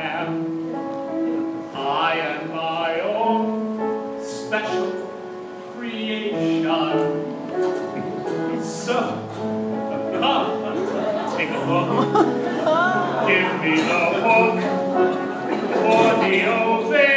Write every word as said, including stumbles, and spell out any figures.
am. I am my own special creation. So, come, take a look. Give me the hook for the ovation.